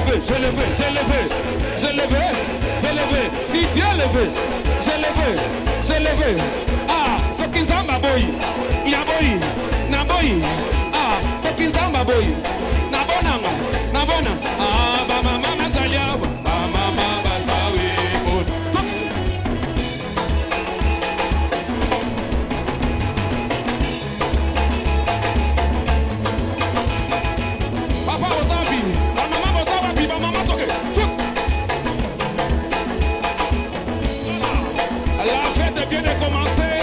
je le veux, je le veux, je le veux, je le veux. Si Dieu le veut, je le veux, je le veux. Ah, ce qui zamba boy, yaboy, naboy. Ah, ce qui zamba boy, nabonanga, nabona. Ah, ba mama zalia, ba mama bazawi. Papa Ozabi, ba mama Ozabi, ba mama toke. La fête vient de commencer.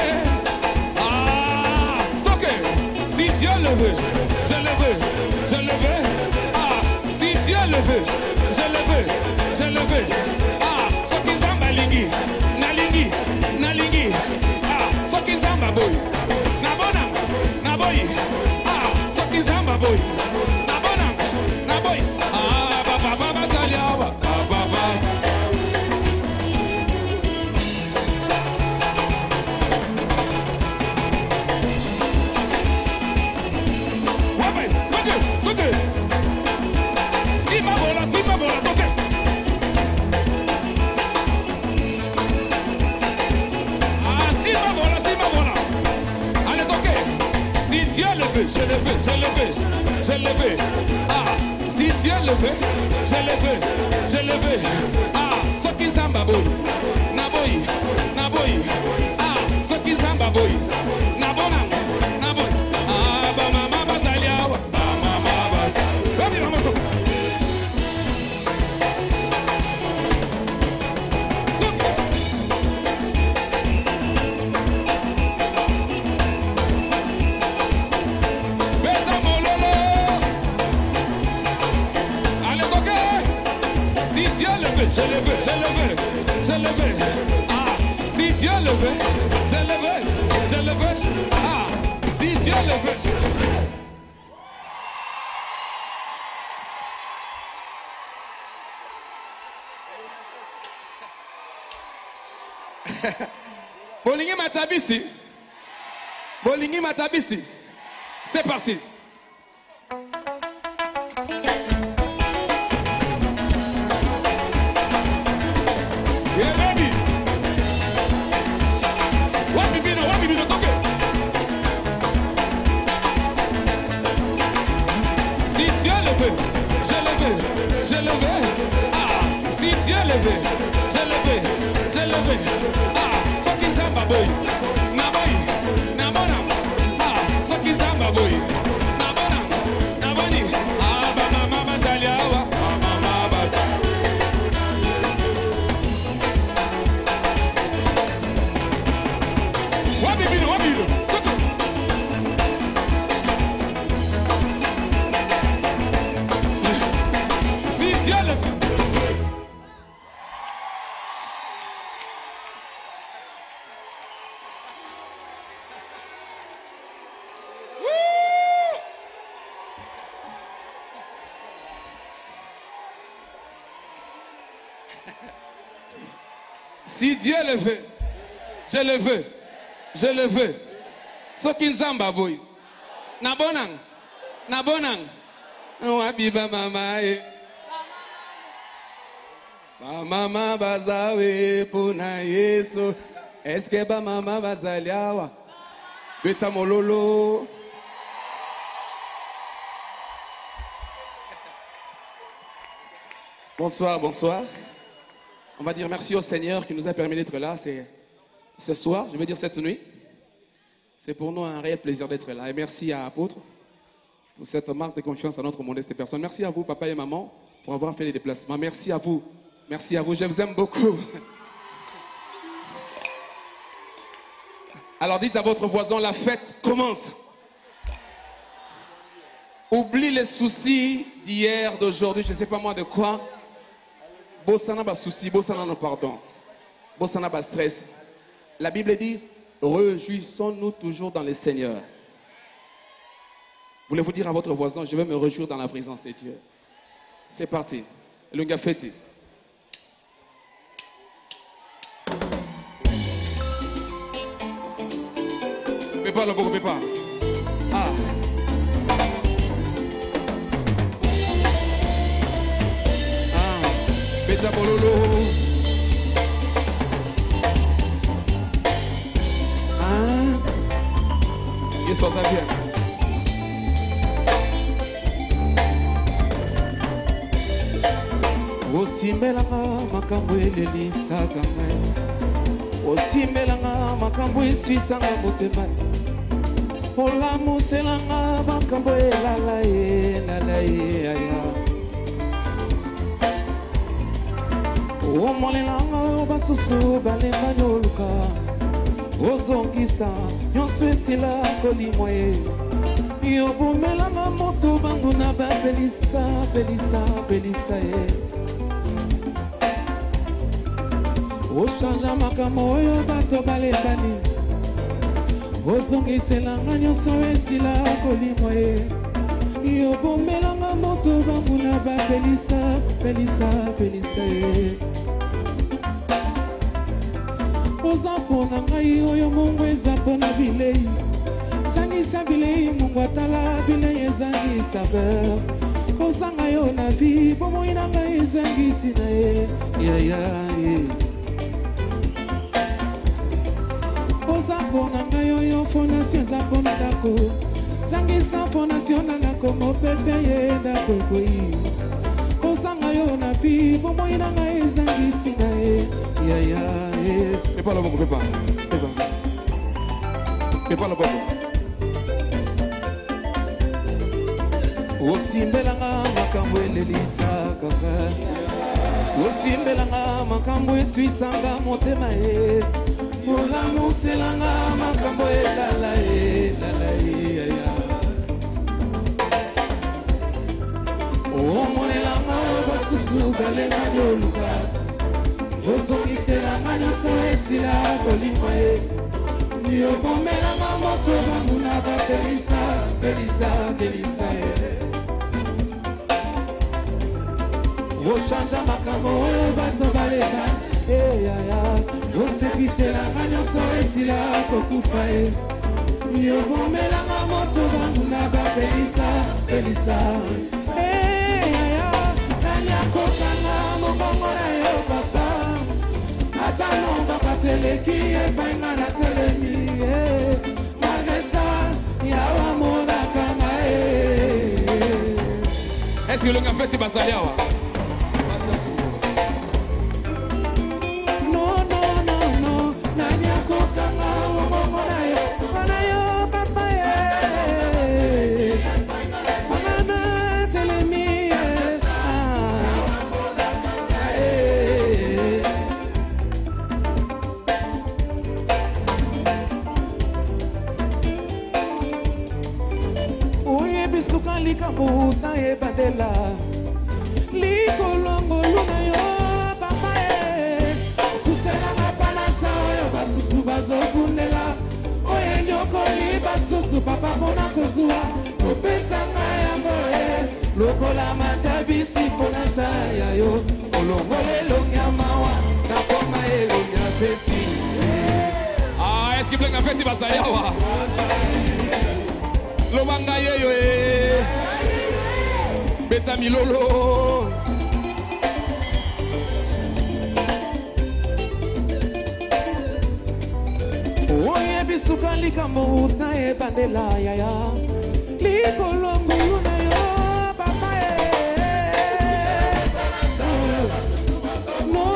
Ah, toke. Si Dieu le veut, je le veux, je le veux. Ah, si Dieu le veut, je le veux, je le veux. Ah, ce qui zamba lingi, na lingi, na lingi. Ah, ce qui zamba boy, na bona, na boy. Ah, ce qui zamba boy, na bona, na boy. Ah, baba baba taliawa, baba baba. Je le veux, je le veux, je le veux. Ah, si Dieu le veut, je le veux, je le veux. Ah, ce qui zamba boy, na boy, na boy. Ah, ce qui zamba boy, na bona, na boy. Ah, ba mama bazalia, ba mama bazalia. Baby mama so. Je le veux, je le veux, je le veux. Ah, si Dieu le veut, je le veux, je le veux. Ah, si Dieu le veut. Bolingi matabisi. Bolingi matabisi. C'est parti. Si Dieu le veut, je le veux, je le veux. Ce qui nzamba boy. Nabonang, nabonang. Wabiba mama e. Ba mama bazawe puna Yesu. Est-ce que ba mama bazaliawa? Beta mololo. Bonsoir, bonsoir. On va dire merci au Seigneur qui nous a permis d'être là ce soir, je veux dire cette nuit. C'est pour nous un réel plaisir d'être là. Et merci à Apôtre pour cette marque de confiance à notre modeste personne. Merci à vous, papa et maman, pour avoir fait les déplacements. Merci à vous. Merci à vous. Je vous aime beaucoup. Alors dites à votre voisin, la fête commence. Oublie les soucis d'hier, d'aujourd'hui, je ne sais pas moi de quoi. Bossana ba souci, bossana no pardon. Bossana ba stress. La Bible dit, réjouissons-nous toujours dans le Seigneur. Voulez-vous dire à votre voisin, je vais me réjouir dans la présence de Dieu. C'est parti. Le gars fêté. Coupez pas, coupez pas. Ah. osimbelanga makambo elelisaka ngai osimbelanga makambo eswisanga motema olamuselanga makambo elala ye aya omolelanga basusu balemba nyoluka ozongisa nyonso esila kolimwa ye yobomelanga moto bangu na bapelisa ye oshanja makambo oyo bato balembani ozongiselanga nyonso esila kolimwa ye yobomelanga moto bangu na bapelisa ye oza mpona ngai oyo mungu eza mpona bilei sangisa bilei mungu atala bilei ezangi saveur kozanga yo na vi bomoi na ngai ezangi ntina ye yaya ye oza mpona ngai oyo fondation eza mpona ndako sangisa fondation na ndako mopepe ye ndako ekoyi kozanga yo na vi bomoi na ngai ezangi ntina ye yaya ye pepa lo bongo pepa lo bongo osimbelanga makambo elelisaka ngai osimbelanga makambo eswisanga motema ye olamuselanga makambo elala ye aya omonelanga basusu balenga nyoluka ozongiselanga nyonso esila kolimwa ye yobomelanga moto bangu na bapelisa ye oshanja makambo oyo bato baleka eyaya osekiselanga nyonso esila kokufa ye yobomelanga moto bangu na bapelisa eyaya nani akokanga mobongo na yo papa ata nombaka teleki epainga na telemi malgresa yawa monakanga est-ce que le café tu vas salir awa likambuta ebandela likolongolu na yo papa kuselanga panasa oyo basusu bazokundela oyo nyokoli basusu papa mpona kozwa kopesanga yango lokola matabisi mpona saya yo olongola elongi ya mawa nakoma elongi ya pesi est-ce que blenga feti basali awa lobanga yeyo beta milolo oyebi suka likambo na ebandela yaya likolongulu na yo papa no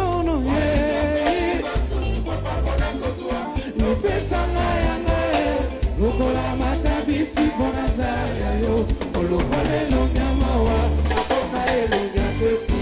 lopesanga yanga lokola matabisi mpona zaya yo olokola elongi ya mawa akoma elongi ya peti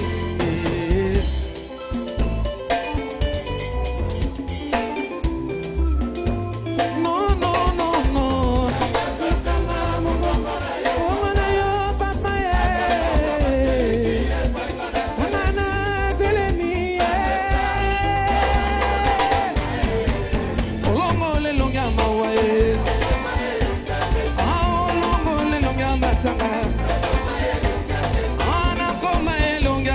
Ana koma elongi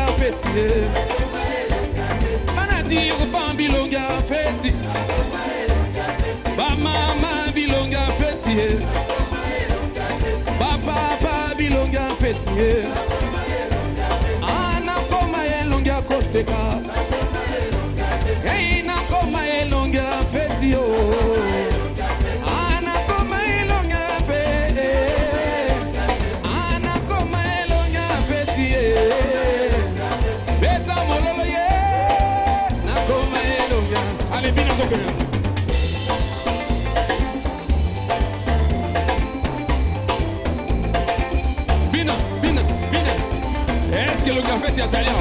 la fête ya Zalia.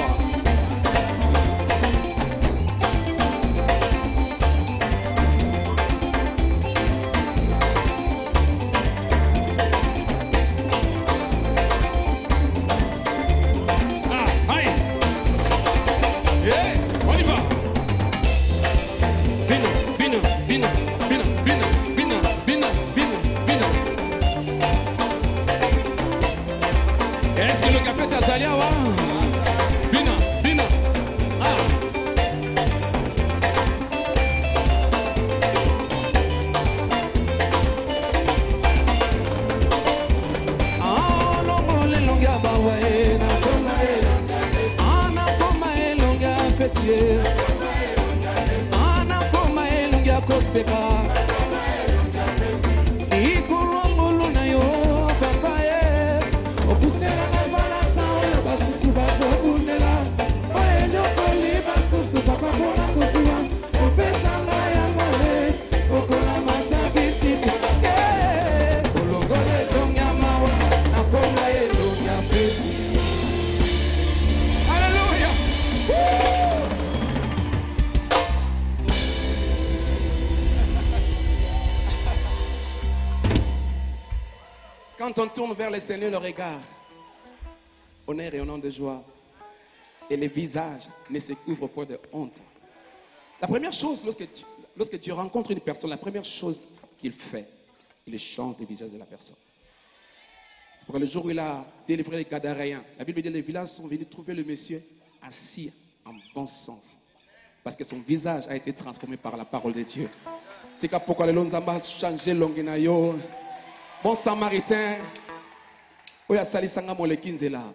Quand on tourne vers le Seigneur le regard, on est rayonnant de joie et les visages ne se couvrent pas de honte. La première chose, lorsque tu rencontres une personne, la première chose qu'il fait, il change le visage de la personne. C'est pourquoi le jour où il a délivré les Gadaréens, la Bible dit que les villages sont venus trouver le monsieur assis en bon sens. Parce que son visage a été transformé par la parole de Dieu. C'est pourquoi le Lonzamba a changé l'onginayo. Bon samaritain, oya salisanga molekinzela.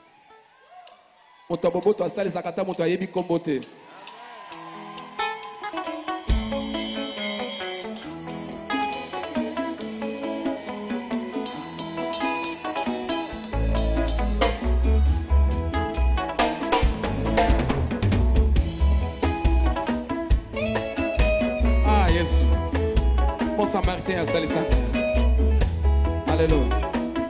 Moto boboto asalisa kata moto ayebi kombote. Ah Yesu. Bon samaritain asalisa. Alléluia.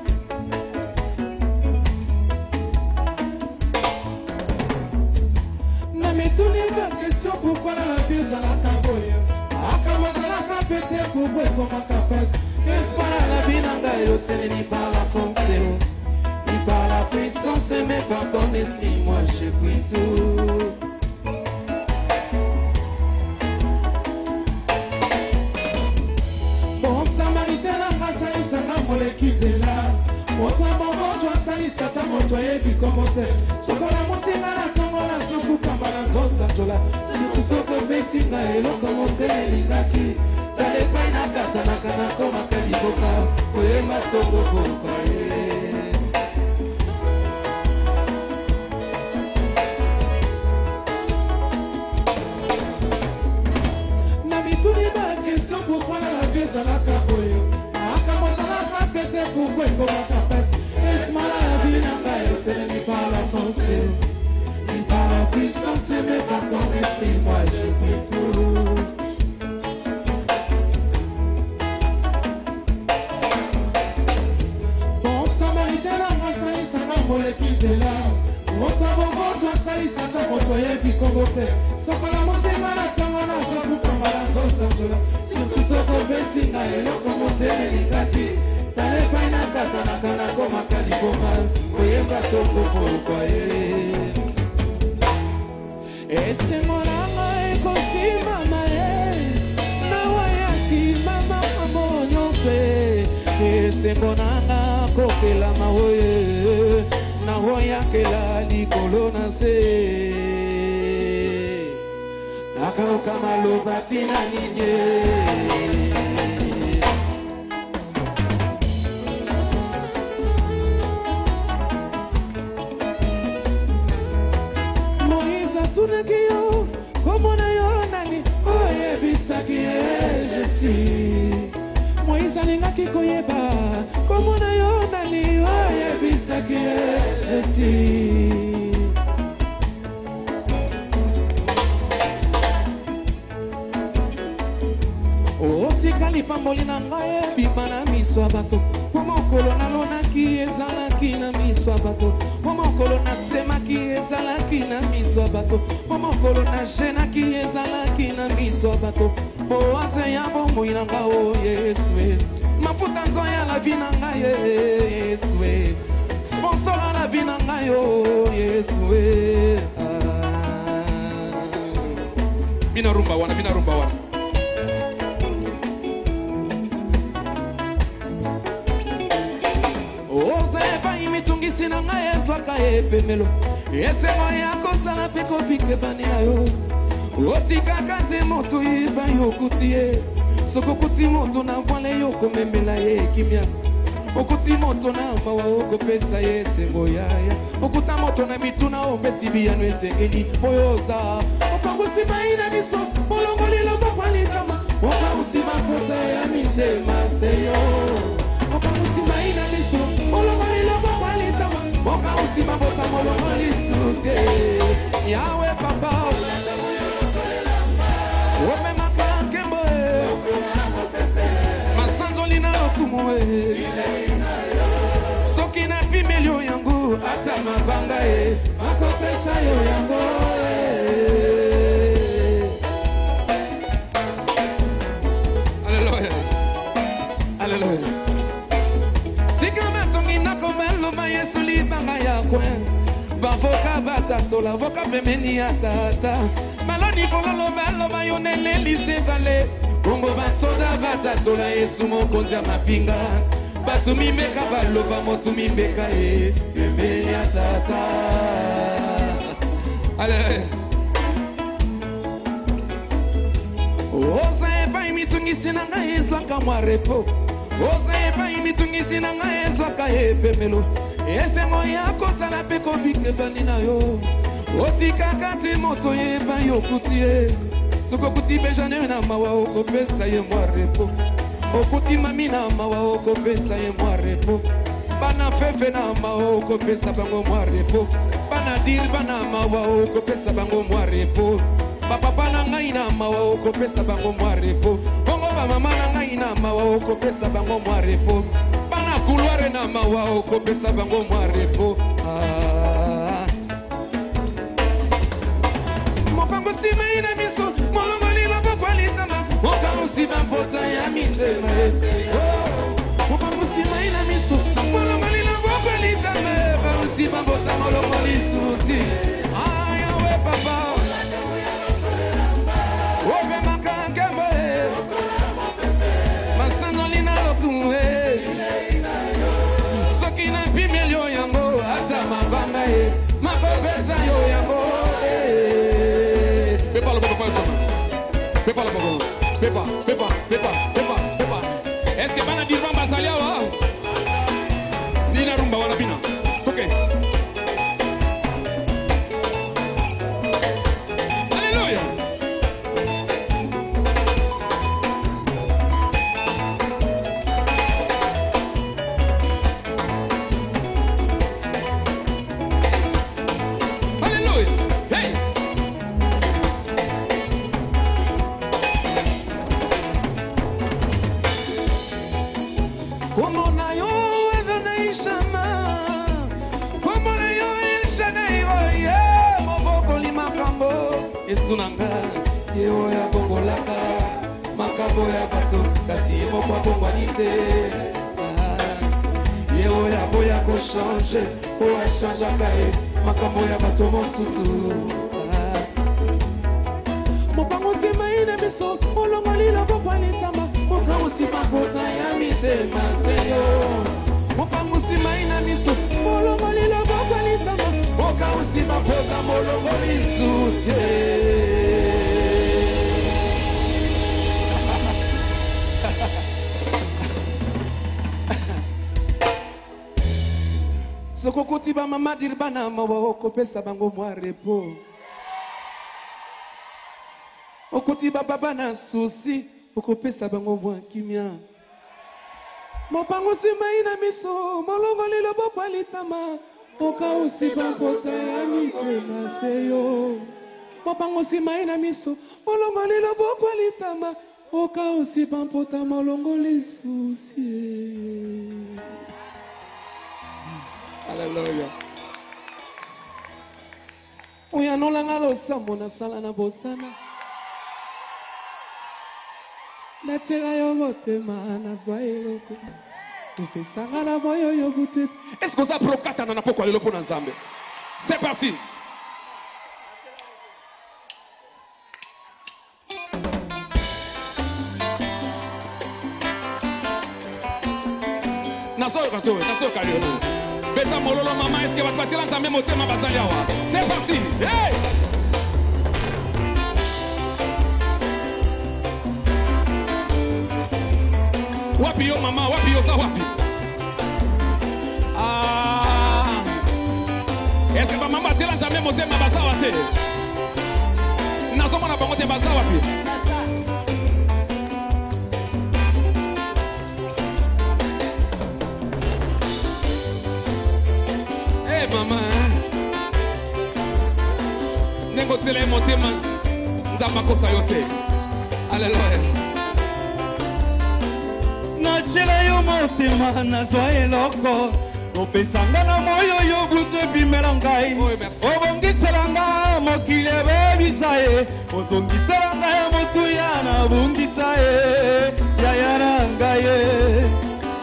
Na mituni ba question pourquoi la vie za la kaboya. Akama za la kapete kubwe koma kapes. Espara la binanga yo seleni par la force. Ni par la puissance mais par ton esprit moi je prie tout. Bon samaritain la grâce isanga molekizela. Moto bobo jo sali sata moto yebi komote. Sokola mosinga na kongo na soku kambala zosa jola. Soko besinga eloko mote lingaki. Tale paina kata na kana koma kaliboka. Oye masongo boka na mituni ba question pourquoi la vie za la kaboyo. Akamosala kapete pourquoi koma kapes. Esmala la vie nanga yo ni par la force. Ni par la puissance mais par ton esprit moi je prie tout. Bon samaritain la grâce isanga molekizela. Moto bobo jo sali sata moto yebi komote. Sokola mosinga na kongo na soku kambala zosa jola. Surtout soko besinga eloko mote lingaki. Tale paina kata na kana koma kaliboma. Oyeba soko pourquoi ese moranga ekosima mae na wayaki mama monyose ese moranga kokela mawe na wayakela likolo na se akaoka maloba tina ninye. Moïse alingaki koyeba komona yo nali oyebisaki Jésus. Otikali pamboli na ngai ebima na miso ya bato. Po mokolo nalonaki ezalaki na miso ya bato. Po mokolo nasemaki mokolo nashenaki ezalaki na miso ya bato oase ya bomoi na nga o Yesu mafuta nzo ya la vie na ngai Yesu sponsor ya la vie na ngai o Yesu bina rumba wana oza imitungisi na ngai ezwaka epemelo esengo ya kosala mpe kobike bani na yo otikaka te moto yeba yo okuti ye soki okuti moto na voile yo komemela ye kimia okuti moto na mawa okopesa ye esengo yaya okuta moto na mituna opesi biyano esengeli oyo oza opangusi mai na biso molongoli lobokwa litama okausi mafuta ya mitema seyo opangusi mai na biso molongoli lobokwa litama okausi mafuta molongoli susie yawe papa omemaka nkembo masangoli na lokumu soki na pimelio yango ata mabanga akopesa yo yango Alleluia Alleluia tika matongi nakomeloba Yesu libanga ya kwen bavoka batatola voka pemeni ya tata maloni kololo baloba yo nelelise vale bongo basoda batatola Yesu mokonzi ya mapinga bato mimeka baloba moto mimbeka pemeni ya tata Alleluia oza epai mitungisi na ngai ezwaka mwa repo oza epai mitungisi na ngai ezwaka epemelo esengo ya kozala mpe kobike bani na yo otikaka te moto yeba yo okuti ye soki okuti bejane na mawa okopesa ye mwa repo okuti mami na mawa okopesa ye mwa repo bana fefe na mawa okopesa bango mwa repo bana dir bana mawa okopesa bango mwa repo bapapa na ngai na mawa okopesa bango mwa repo bongo bamama na ngai na mawa okopesa bango mwa repo bana couloir na mawa okopesa bango mwa repo mopango nsima ina miso molongoli lobokwa litama okausi bapota ya mitema mopango nsima ina miso molongoli lobokwa litama okausi bapota molongoli susi ayawe papa obemaka nkembo masangoli na lokumu soki na pimelio yango ata mabanga makopesa yo yango pepa loboko pasoma pepa loboko pepa eske bana dirva basali awa nina rumba wana bina toke Alleluia Esunanga yeo ya bongolaka makambo ya bato kasi mokwa bongwanite yeo ya boya ko changer po achangeaka makambo ya bato mosusu mopango nsima ina biso molongoli lobokwa litama mokango nsima mpota ya mitema seyo mopango nsima ina biso molongoli lobokwa litama mokango nsima mpota molongoli susie sokokuti bamama dir bana mawa okopesa bango mwa repo okuti bababa na susi okopesa bango mwa kimia mopango nsima ina miso molongoli lobokwa litama okausi bampota ya mitema seyo mopango nsima ina miso molongoli lobokwa litama okausi bampota molongoli susi Alleluia Oyanolanga losambo na sala na bosana. Natela yo motema na zwa eloko. Opesanga na moyo yo butu. Est-ce que ça procata na poko lelo pona nzambe? C'est parti. Naso kalio. Beta mololo mama, est-ce que va passer l'ensemble motema bazali awa? C'est parti. Hey! Wapi yo mama, wapi yo za wapi? Ah. Est-ce que maman batela l'ensemble motema bazawa te? Naso mona bango te bazawa wapi? Maman, nengo tele motema nzamba kosa yote. Alléluia. Na chela yo motema na zwa eloko. Opesanga na moyo yo butu bimela ngai. Obongisela nga mokili bebisa ye. Ozongisela nga motu ya na bungisa ye. Ya na ngai.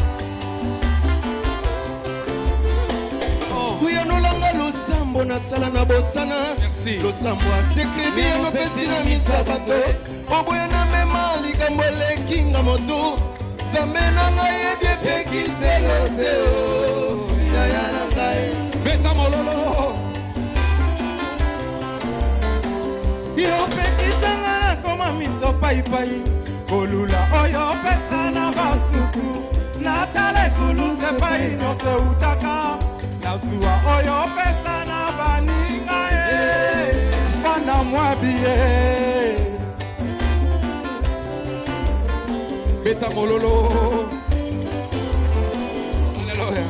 Na sala na bosana losambo asekrebi elopesi na misabato oboya na mema likambo elekinga moto zambe na ngai yebi epekiselo te yaya na ngai beta mololo yopekisanga na koma miso paipai kolula oyo opesa na basusu natala ekulu sepai nyonso eutaka nasuwa oyo opesa na baninga fanda mwabie beta mololo. Alléluia.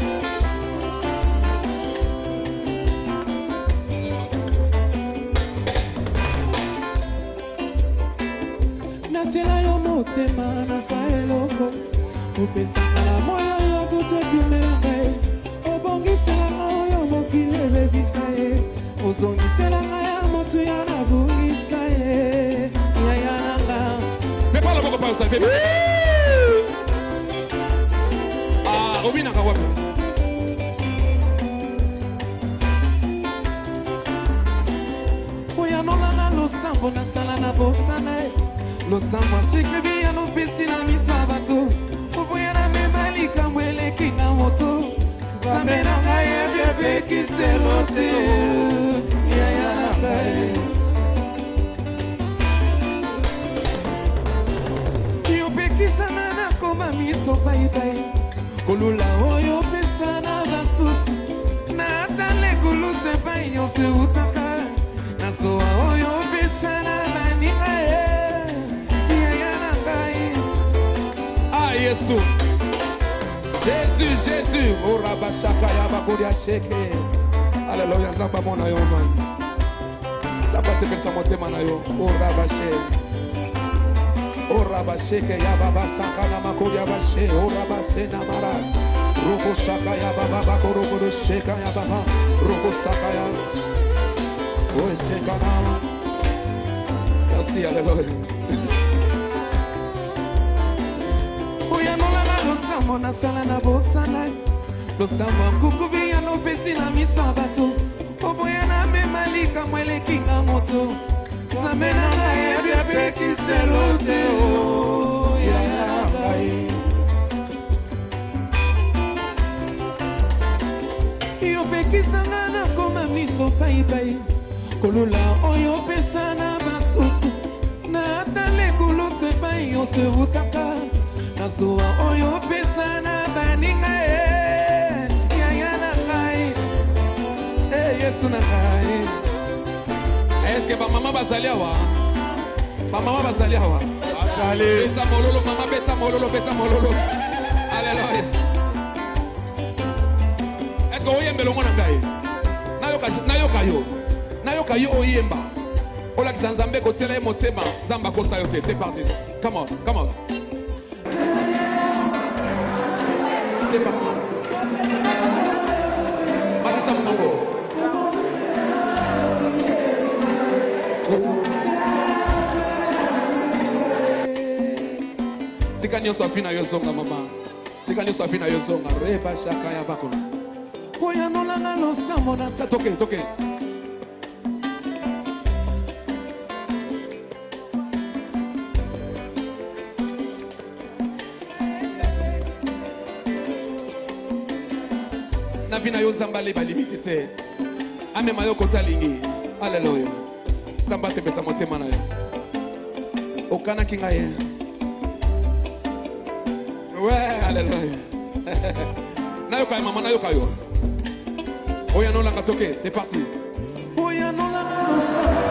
natela yo motema na sa eloko opesanga na moyo yo butu bimela ngai obongiselanga oyo mokili ebebisa ye ozongiselanga ya motu ya na bungisa ye yaya nanga Prepara pouco para você. Ah, obina kwa wapi? oyanolanga losambo na sala na bosana losambo asekrebi ya lopesi na misa bato oboya na mema likambo elekinga moto zambe na ngai yebi epekiselo te yaya na ngai yopekisana na koma miso paipai kolula oyo opesa na basusu na ata lekulu sepai nyonso eutaka nazoa oyo opesa na baninga yaya na ngai Ah, Yesu. Jésus, Jésus. Oh, Rabashaka, Yabakodia Sheke. Alléluia, Zamba Mona Yoman. La passe pensa motema na yo. Oh, Rabashe. Oh, Rabasheke, Yababa Sakana Makodia Bashe. Oh, Rabase Namara. Roko Shaka Yababa Bakoro Sheka Yababa. Roko Sakaya. Oh, Shekana. Merci, Alléluia. oyanolanga losambo na sala na bosana losambo akukubi ya lopesi na miso ya bato oboya na mema likambo elekinga moto zambe na ngai yebi epekiselo te yaya ngai yopekisanga na koma miso paipai kolula oyo opesa na basusu na ata lekulu sepai nyonso eutaka nazoa oyo opesa na baninga yaya na ngai Yesu na ngai. Est-ce que ba mama bazali awa? Ba mama bazali awa? Bazali. Beta mololo mama beta mololo beta mololo. Alléluia. Est-ce que oyembelo mwana ngai? Nayoka yo oyemba. Ola kizanzambe kotela ye motema zamba kosa yote. C'est parti. Come on, come on. C'est parti. Batisa Mungu. Sika nyo sofi na yo zonga mama. Sika nyo sofi na yo zonga. Reba shaka ya bako. Oya no langa no samona sa toke toke. Na vina yo zambale ba limite te. Ame mayo kota lingi. Hallelujah. Zamba se pesa motema na yo. Okana kinga ye. Ouais, hallelujah. Na yo kaya mama na yo kayo. Oya no langa toke, c'est parti. Oya no langa no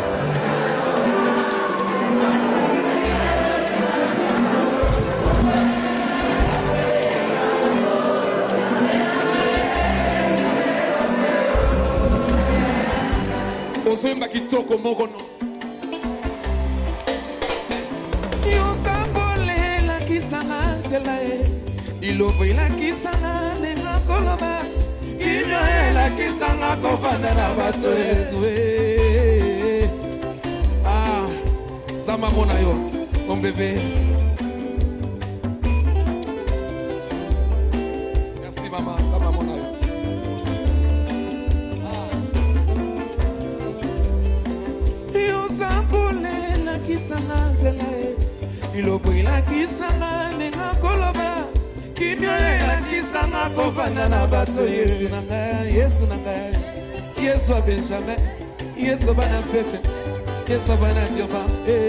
Ozoemba kitoko moko no. Yosambole la kisanga telae. Ilobo la kisanga nenga koloba. Inyo la kisanga kofanda na bato Yesu. Ah, zama mona yo, mon bébé. Merci maman, zama mona yo. Kisanga zelae ilobo ila kisanga nenga koloba kimyo ila kisanga kofanda na bato Yesu nanga Yesu a Benjamin Yesu bana fefe Yesu bana dioma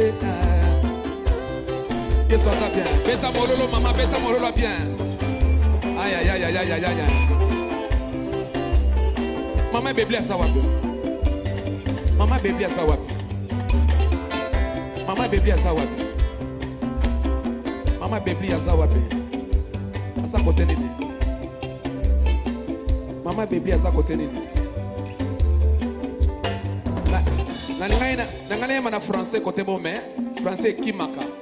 Yesu a bien beta mololo mama beta mololo bien aïe aïe aïe aïe aïe aïe mama bébé à sawapi mama bébé à sawapi Mama baby azawapi. Mama baby azawapi. Asa kote nini? Mama baby asa kote nini? Na ngana na français côté bon mais français kimaka.